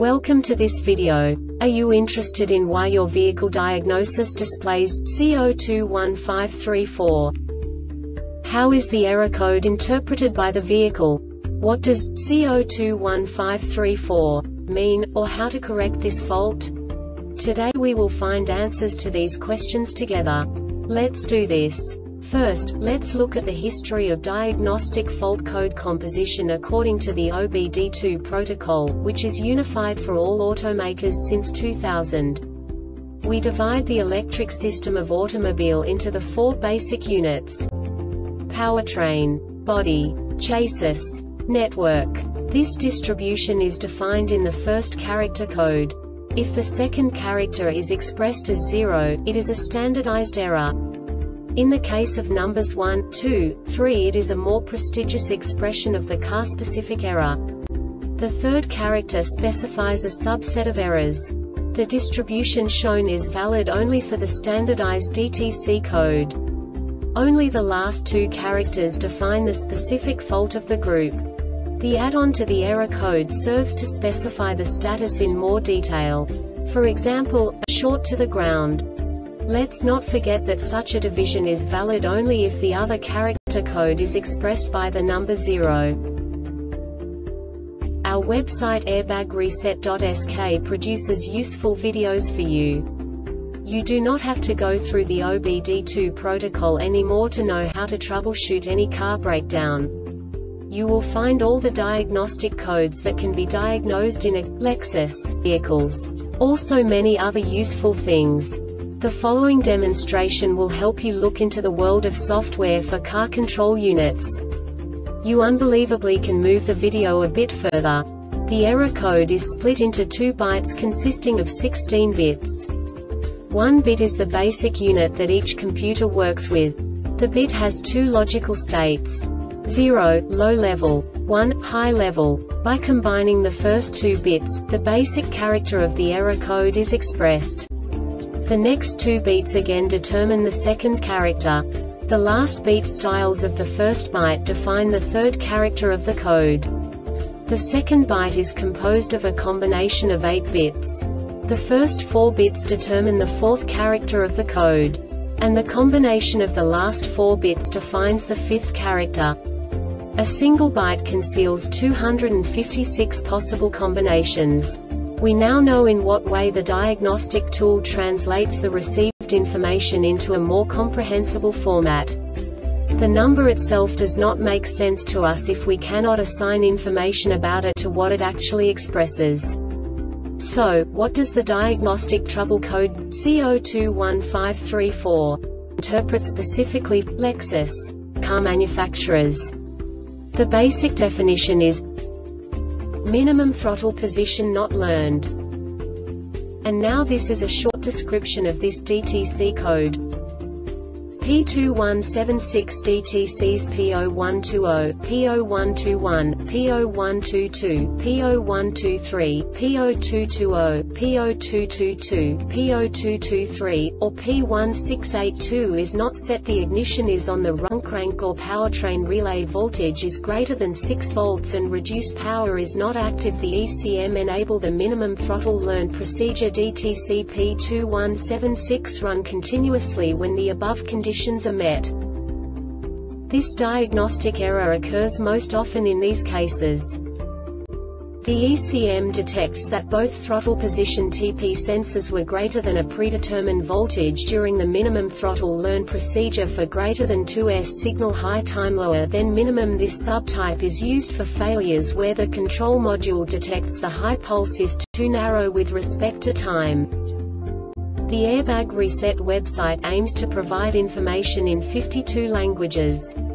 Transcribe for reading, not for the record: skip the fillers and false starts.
Welcome to this video. Are you interested in why your vehicle diagnosis displays C021534? How is the error code interpreted by the vehicle? What does C021534 mean, or how to correct this fault? Today we will find answers to these questions together. Let's do this. First, let's look at the history of diagnostic fault code composition according to the OBD2 protocol, which is unified for all automakers since 2000. We divide the electric system of automobile into the four basic units: powertrain, body, chassis, network. This distribution is defined in the first character code. If the second character is expressed as 0, it is a standardized error. In the case of numbers 1, 2, 3, it is a more prestigious expression of the car-specific error. The third character specifies a subset of errors. The distribution shown is valid only for the standardized DTC code. Only the last two characters define the specific fault of the group. The add-on to the error code serves to specify the status in more detail. For example, a short to the ground. Let's not forget that such a division is valid only if the other character code is expressed by the number 0. Our website airbagreset.sk produces useful videos for you. You do not have to go through the OBD2 protocol anymore to know how to troubleshoot any car breakdown. You will find all the diagnostic codes that can be diagnosed in a Lexus vehicles. Also many other useful things. The following demonstration will help you look into the world of software for car control units. You unbelievably can move the video a bit further. The error code is split into 2 bytes consisting of 16 bits. 1 bit is the basic unit that each computer works with. The bit has 2 logical states: 0, low level, 1, high level. By combining the first 2 bits, the basic character of the error code is expressed. The next 2 beats again determine the second character. The last beat styles of the first byte define the third character of the code. The second byte is composed of a combination of 8 bits. The first 4 bits determine the fourth character of the code. And the combination of the last 4 bits defines the fifth character. A single byte conceals 256 possible combinations. We now know in what way the diagnostic tool translates the received information into a more comprehensible format. The number itself does not make sense to us if we cannot assign information about it to what it actually expresses. So, what does the diagnostic trouble code C021534 interpret specifically for Lexus car manufacturers? The basic definition is minimum throttle position not learned. And now this is a short description of this DTC code. P2176 DTCs P0120, P0121, P0122, P0123, P0220, P0222, P0223, or P1682 is not set. The ignition is on, the run crank or powertrain relay voltage is greater than 6 volts and reduced power is not active. The ECM enable the minimum throttle learn procedure DTC P2176 run continuously when the above conditions are met. This diagnostic error occurs most often in these cases. The ECM detects that both throttle position TP sensors were greater than a predetermined voltage during the minimum throttle learn procedure for greater than 2s signal high time lower than minimum. This subtype is used for failures where the control module detects the high pulse is too narrow with respect to time. The Airbag Reset website aims to provide information in 52 languages.